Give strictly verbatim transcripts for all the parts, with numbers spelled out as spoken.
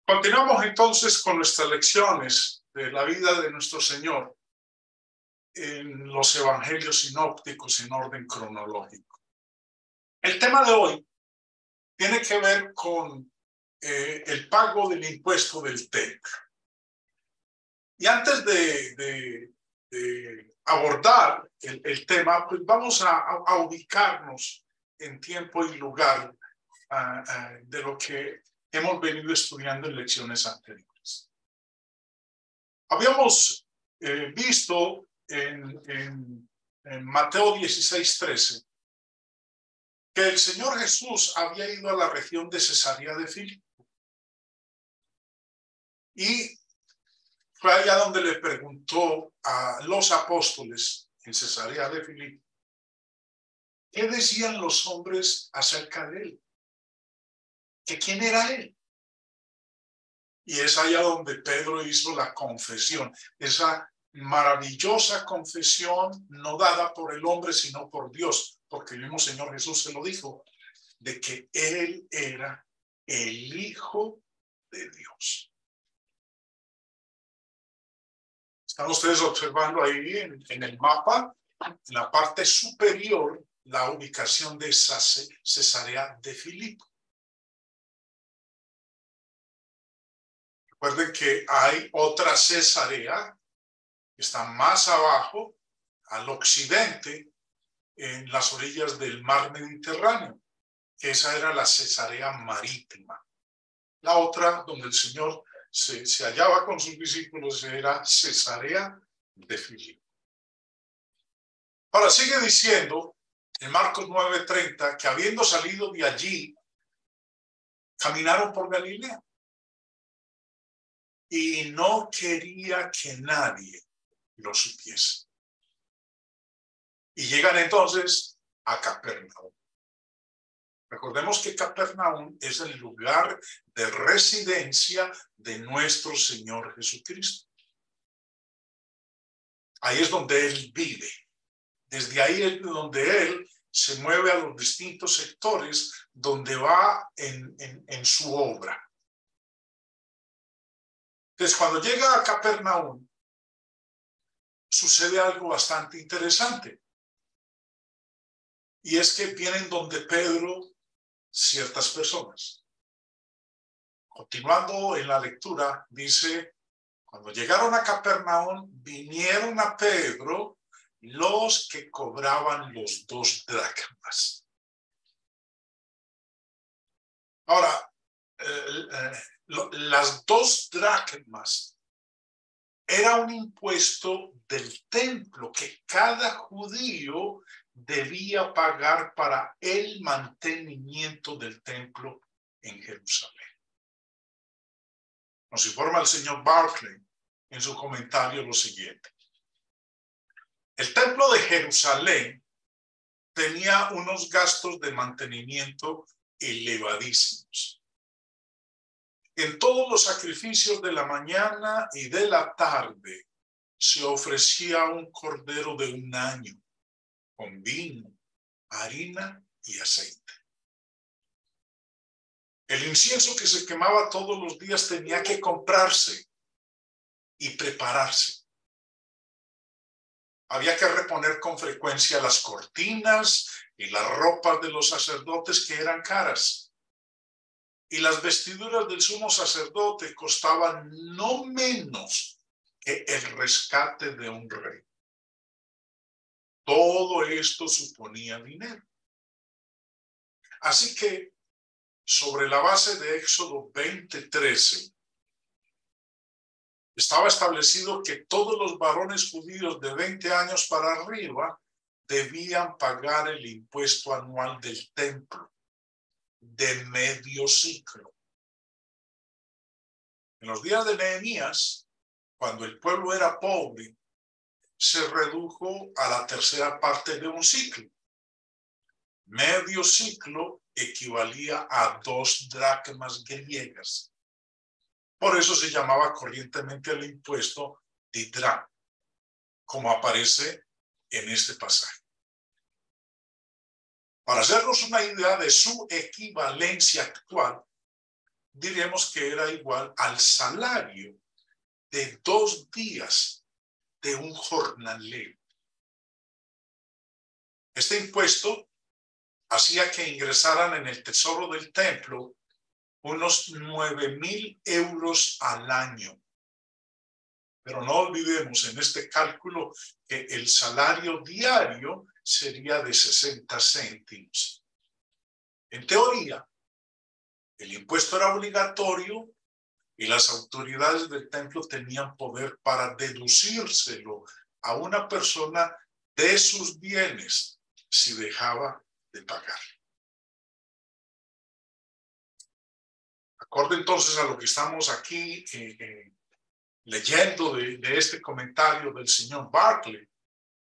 Continuamos entonces con nuestras lecciones de la vida de nuestro Señor en los evangelios sinópticos en orden cronológico. El tema de hoy tiene que ver con eh, el pago del impuesto del templo. Y antes de, de, de abordar el, el tema, pues vamos a, a ubicarnos en tiempo y lugar uh, uh, de lo que hemos venido estudiando en lecciones anteriores. Habíamos eh, visto en, en, en Mateo dieciséis, trece que el Señor Jesús había ido a la región de Cesarea de Filipo. Y fue allá donde le preguntó a los apóstoles en Cesarea de Filipo qué decían los hombres acerca de él, que quién era él. Y es allá donde Pedro hizo la confesión, esa maravillosa confesión no dada por el hombre, sino por Dios, porque el mismo Señor Jesús se lo dijo, de que él era el Hijo de Dios. Están ustedes observando ahí en, en el mapa, en la parte superior, la ubicación de Cesarea de Filipo. Recuerden que hay otra Cesarea que está más abajo, al occidente, en las orillas del mar Mediterráneo, que esa era la Cesarea marítima. La otra, donde el Señor se, se hallaba con sus discípulos, era Cesarea de Filipo. Ahora sigue diciendo en Marcos nueve treinta que habiendo salido de allí, caminaron por Galilea. Y no quería que nadie lo supiese. Y llegan entonces a Capernaum. Recordemos que Capernaum es el lugar de residencia de nuestro Señor Jesucristo. Ahí es donde Él vive. Desde ahí es donde Él se mueve a los distintos sectores donde va en, en, en su obra. Entonces, cuando llega a Capernaum, sucede algo bastante interesante. Y es que vienen donde Pedro ciertas personas. Continuando en la lectura, dice, cuando llegaron a Capernaum, vinieron a Pedro los que cobraban los dos dracmas. Ahora, eh, eh, lo, las dos dracmas era un impuesto del templo que cada judío debía pagar para el mantenimiento del templo en Jerusalén. Nos informa el señor Barclay en su comentario lo siguiente. El templo de Jerusalén tenía unos gastos de mantenimiento elevadísimos. En todos los sacrificios de la mañana y de la tarde se ofrecía un cordero de un año con vino, harina y aceite. El incienso que se quemaba todos los días tenía que comprarse y prepararse. Había que reponer con frecuencia las cortinas y las ropas de los sacerdotes que eran caras. Y las vestiduras del sumo sacerdote costaban no menos que el rescate de un rey. Todo esto suponía dinero. Así que, sobre la base de Éxodo veinte trece, estaba establecido que todos los varones judíos de veinte años para arriba debían pagar el impuesto anual del templo de medio ciclo. En los días de Nehemías, cuando el pueblo era pobre, se redujo a la tercera parte de un ciclo. Medio ciclo equivalía a dos dracmas griegas. Por eso se llamaba corrientemente el impuesto didracm, como aparece en este pasaje. Para hacernos una idea de su equivalencia actual, diremos que era igual al salario de dos días de un jornalero. Este impuesto hacía que ingresaran en el tesoro del templo unos nueve mil euros al año. Pero no olvidemos en este cálculo que el salario diario sería de sesenta céntimos. En teoría, el impuesto era obligatorio y las autoridades del templo tenían poder para deducírselo a una persona de sus bienes si dejaba de pagar. Acorde entonces a lo que estamos aquí eh, eh, leyendo de, de este comentario del señor Barclay,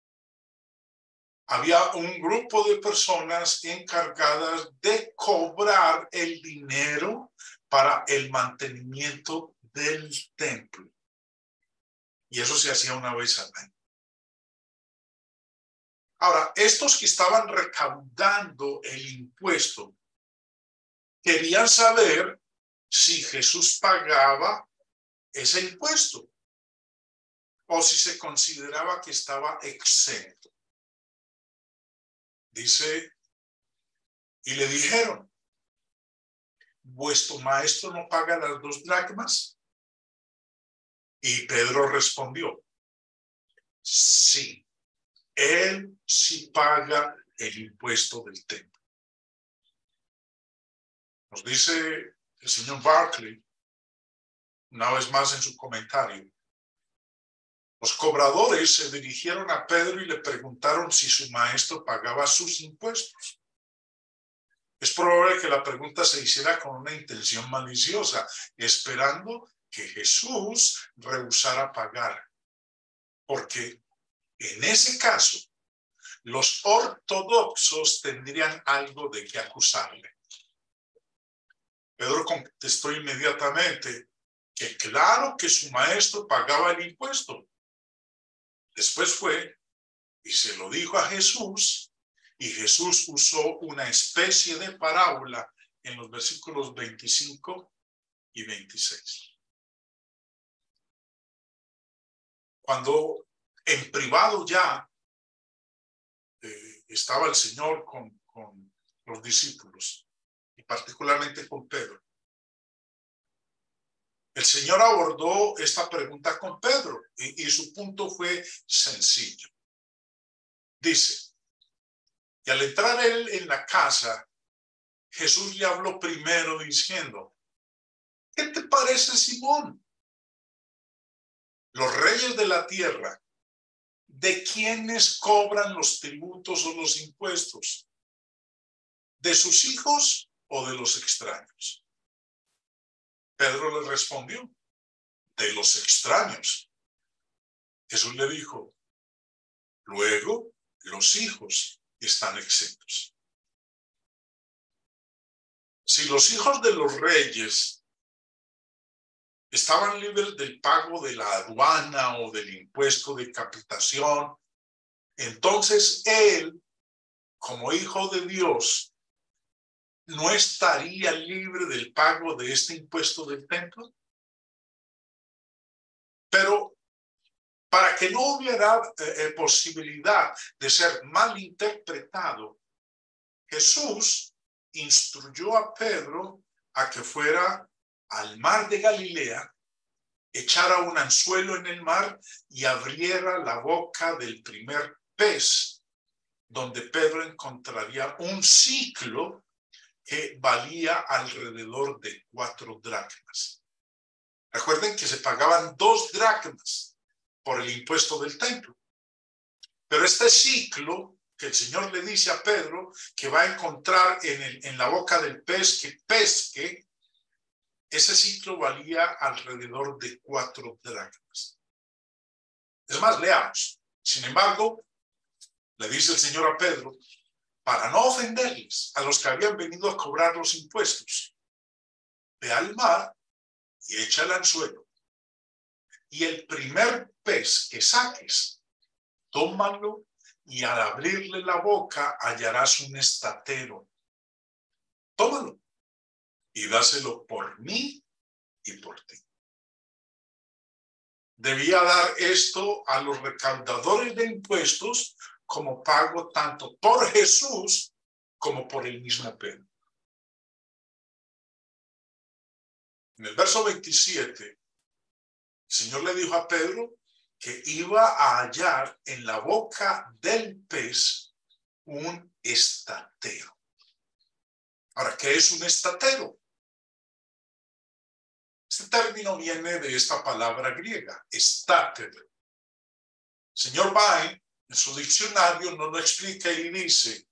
había un grupo de personas encargadas de cobrar el dinero para el mantenimiento del templo. Y eso se hacía una vez al año. Ahora, estos que estaban recaudando el impuesto querían saber si Jesús pagaba ese impuesto o si se consideraba que estaba exento. Dice, y le dijeron, ¿vuestro maestro no paga las dos dracmas? Y Pedro respondió, sí, él sí paga el impuesto del templo. Nos dice el señor Barclay, una vez más en su comentario, los cobradores se dirigieron a Pedro y le preguntaron si su maestro pagaba sus impuestos. Es probable que la pregunta se hiciera con una intención maliciosa, esperando que Jesús rehusara pagar. Porque en ese caso, los ortodoxos tendrían algo de qué acusarle. Pedro contestó inmediatamente que claro que su maestro pagaba el impuesto. Después fue y se lo dijo a Jesús, y Jesús usó una especie de parábola en los versículos veinticinco y veintiséis. Cuando en privado ya eh, estaba el Señor con, con los discípulos, y particularmente con Pedro, el Señor abordó esta pregunta con Pedro, y, y su punto fue sencillo. Dice, y al entrar él en la casa, Jesús le habló primero diciendo, ¿qué te parece, Simón? Los reyes de la tierra, ¿de quiénes cobran los tributos o los impuestos? ¿De sus hijos o de los extraños? Pedro le respondió, de los extraños. Jesús le dijo, luego los hijos están exentos. Si los hijos de los reyes estaban libres del pago de la aduana o del impuesto de capitación, entonces él, como hijo de Dios, ¿no estaría libre del pago de este impuesto del templo? Pero para que no hubiera eh, posibilidad de ser malinterpretado, Jesús instruyó a Pedro a que fuera al mar de Galilea, echara un anzuelo en el mar y abriera la boca del primer pez, donde Pedro encontraría un ciclo que valía alrededor de cuatro dracmas. Recuerden que se pagaban dos dracmas por el impuesto del templo. Pero este ciclo que el Señor le dice a Pedro que va a encontrar en, el, en la boca del pez que pesque, ese ciclo valía alrededor de cuatro dracmas. Es más, leamos. Sin embargo, le dice el Señor a Pedro, para no ofenderles a los que habían venido a cobrar los impuestos, ve al mar y echa el anzuelo. Y el primer pez que saques, tómalo y al abrirle la boca hallarás un estatero. Tómalo y dáselo por mí y por ti. Debía dar esto a los recaudadores de impuestos como pago tanto por Jesús como por el mismo Pedro. En el verso veintisiete, el Señor le dijo a Pedro que iba a hallar en la boca del pez un estatero. Ahora, ¿qué es un estatero? Este término viene de esta palabra griega, estátedo. El señor Bain, en su diccionario, nos lo explica y dice,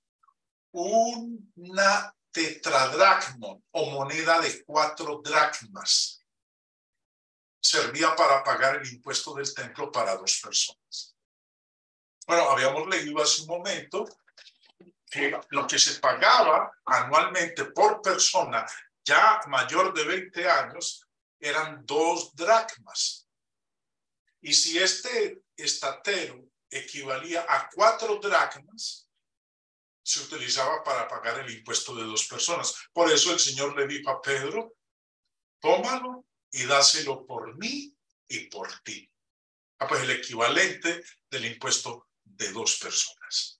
una tetradracmon o moneda de cuatro dracmas servía para pagar el impuesto del templo para dos personas. Bueno, habíamos leído hace un momento que lo que se pagaba anualmente por persona ya mayor de veinte años eran dos dracmas. Y si este estatero equivalía a cuatro dracmas, se utilizaba para pagar el impuesto de dos personas. Por eso el Señor le dijo a Pedro, tómalo y dáselo por mí y por ti. Ah, pues el equivalente del impuesto de dos personas.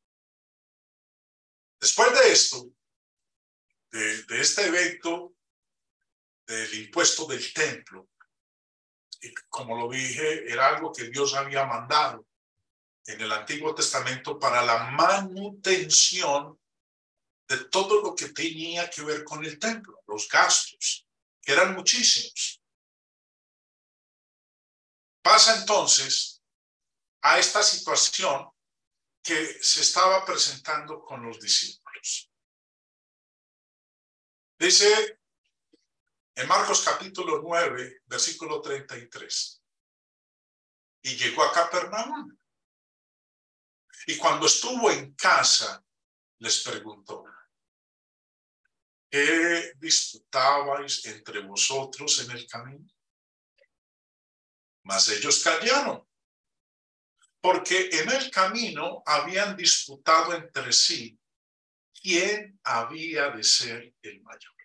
Después de esto, de, de este evento del impuesto del templo, y como lo dije, era algo que Dios había mandado en el Antiguo Testamento para la manutención de todo lo que tenía que ver con el templo, los gastos, que eran muchísimos. Pasa entonces a esta situación que se estaba presentando con los discípulos. Dice en Marcos capítulo nueve, versículo treinta y tres. Y llegó a Capernaum. Y cuando estuvo en casa, les preguntó, ¿qué disputabais entre vosotros en el camino? Mas ellos callaron, porque en el camino habían disputado entre sí quién había de ser el mayor.